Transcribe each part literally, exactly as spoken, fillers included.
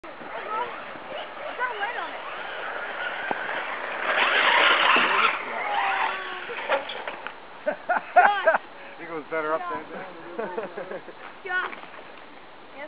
He goes better up than down. Yeah. Yes.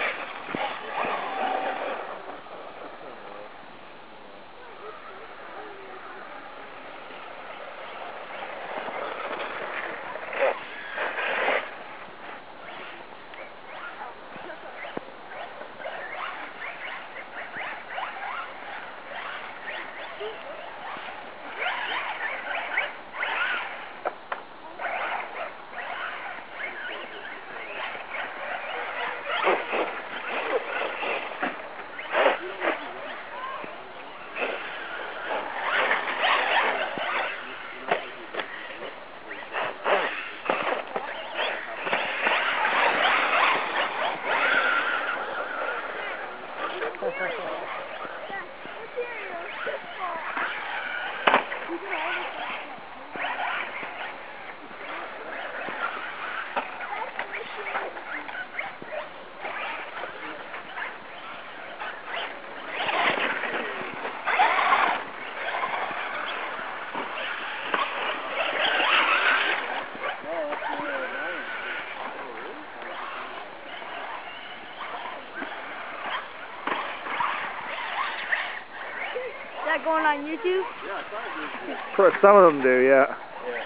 Is that going on YouTube? Yeah, I thought it was. For some of them do, yeah. Yeah.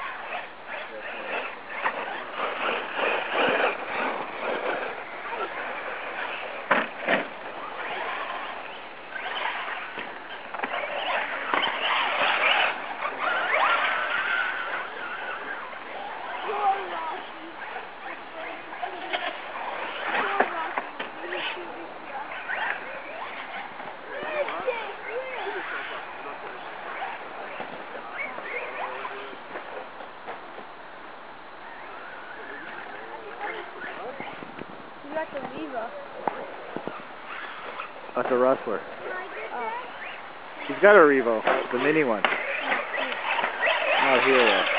You got the Viva. That's a Rustler. Oh. He's got a Revo, the mini one. Out here.